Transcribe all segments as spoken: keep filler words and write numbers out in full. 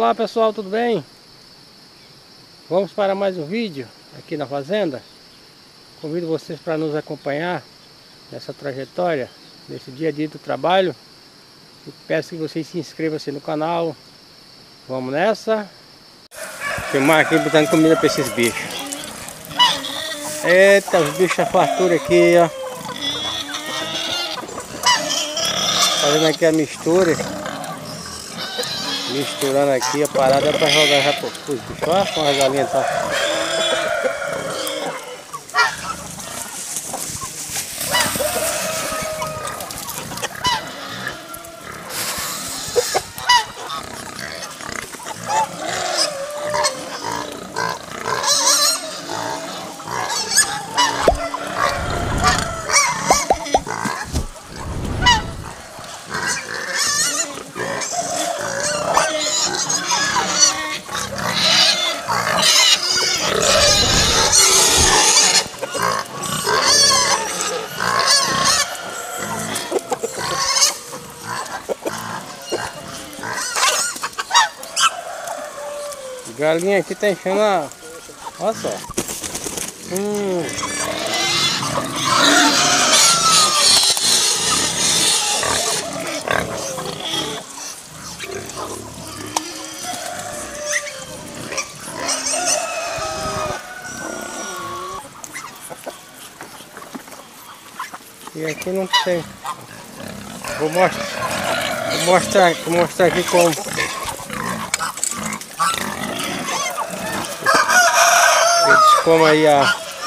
Olá pessoal, tudo bem? Vamos para mais um vídeo aqui na fazenda. Convido vocês para nos acompanhar nessa trajetória, nesse dia a dia do trabalho. E peço que vocês se inscrevam no canal. Vamos nessa. Filmar aqui botando comida para esses bichos. Eita, os bichos a fartura aqui, ó. Fazendo aqui a mistura. Misturando aqui a parada para jogar já para os bichos. Olha como as galinhas tá. Galinha aqui tá enchendo a... Olha só. Hum. E aqui não tem. Vou mostrar, vou mostrar, vou mostrar aqui como. Como aí a...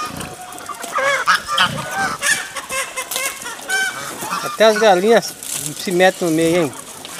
Até as galinhas se metem no meio, hein?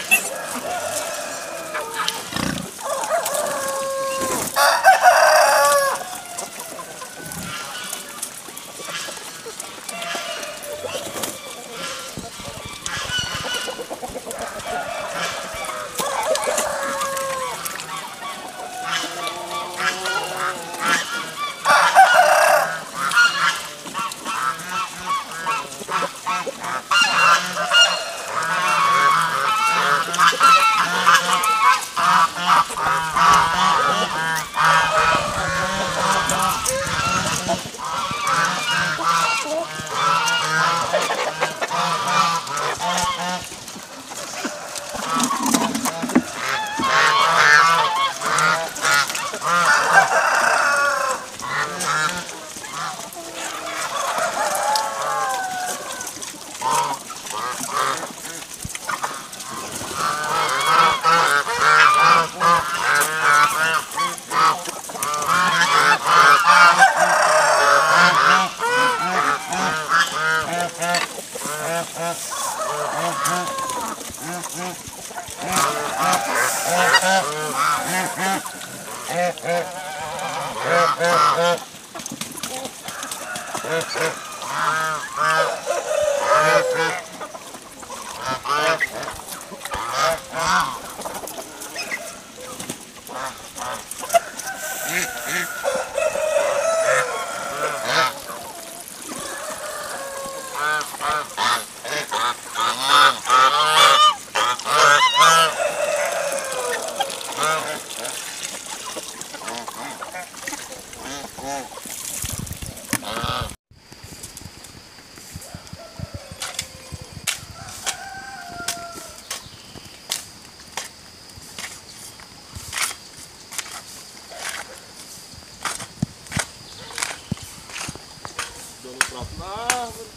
Na árvore.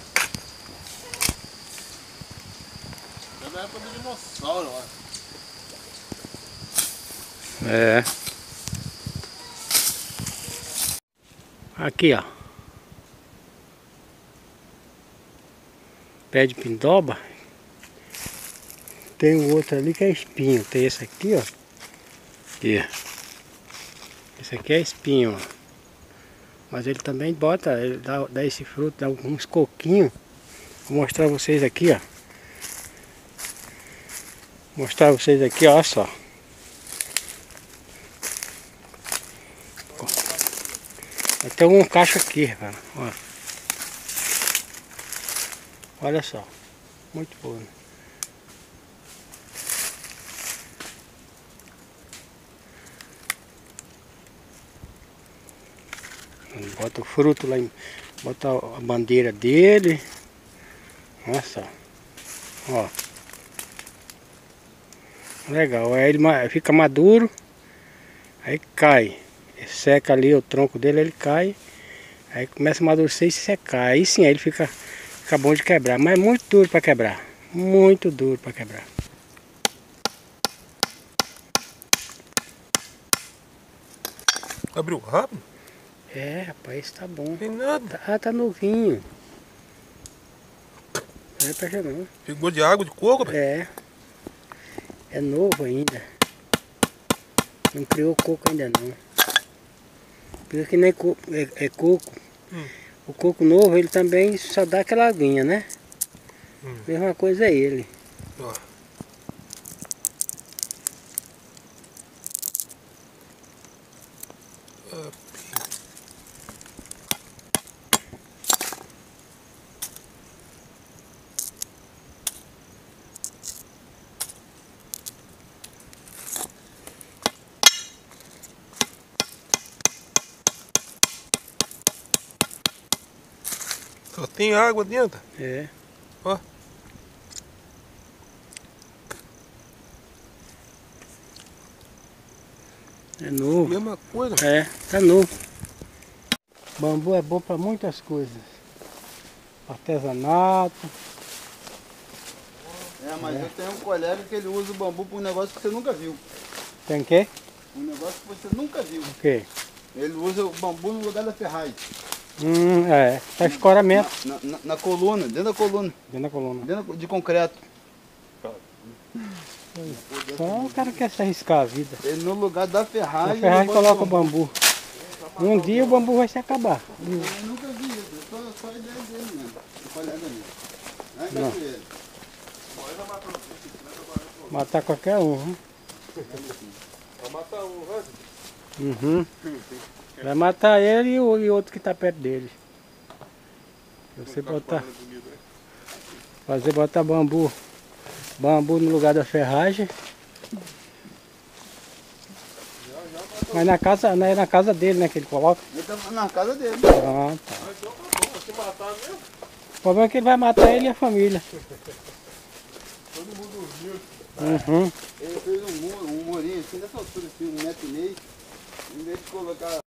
É da época do dinossauro, ó. É. Aqui, ó. Pé de pindoba. Tem o outro ali que é espinho. Tem esse aqui, ó. Aqui. Esse aqui é espinho, ó. Mas ele também bota, ele dá, dá esse fruto, dá uns coquinhos. Vou mostrar vocês aqui, ó. Vou mostrar vocês aqui, ó, só. Tem um cacho aqui, cara. Ó. Olha só. Muito bom. Bota o fruto lá, em, bota a bandeira dele. Olha só. Ó. Legal, aí ele fica maduro. Aí cai. Seca ali o tronco dele, ele cai. Aí começa a amadurecer e secar. Aí sim, aí ele fica, fica bom de quebrar. Mas é muito duro para quebrar. Muito duro para quebrar. Abriu rápido? É, rapaz, tá bom. Tem nada. Ah, tá novinho. Não é pra já não. Pegou de água de coco, velho? É. É novo ainda. Não criou coco ainda não. Porque que nem coco, é, é coco. Hum. O coco novo, ele também só dá aquela aguinha, né? Hum. Mesma coisa é ele. Ó. Só tem água dentro? É. Ó. É novo. Mesma coisa. É, tá novo. Bambu é bom para muitas coisas. Artesanato. É, mas é. Eu tenho um colega que ele usa o bambu para um negócio que você nunca viu. Tem o quê? Um negócio que você nunca viu. O quê? Ele usa o bambu no lugar da ferragem. Hum, é. Tá escoramento. Na, na, na coluna, dentro da coluna. Dentro da coluna. Dentro de concreto. Só o cara quer se arriscar a vida. Ele no lugar da ferragem. A ferragem coloca o bambu. Um dia o bambu vai se acabar. Eu nunca vi isso, só, só a ideia dele mesmo. O colega dele. Não é ele. Matar qualquer um. Hein? Vai matar um, vai? Uhum. Vai matar ele e o e outro que está perto dele. Você botar. Fazer botar bambu. Bambu no lugar da ferragem. Mas na casa, não é na casa dele, né, que ele coloca? Ele tá na casa dele. Ah, tá. Ah, então tá bom, vai se matar mesmo? O problema é que ele vai matar ele e a família. Todo mundo dormiu. Uhum. Ele fez um muro, um murinho assim dessa altura, assim, um metro e meio. Em vez de colocar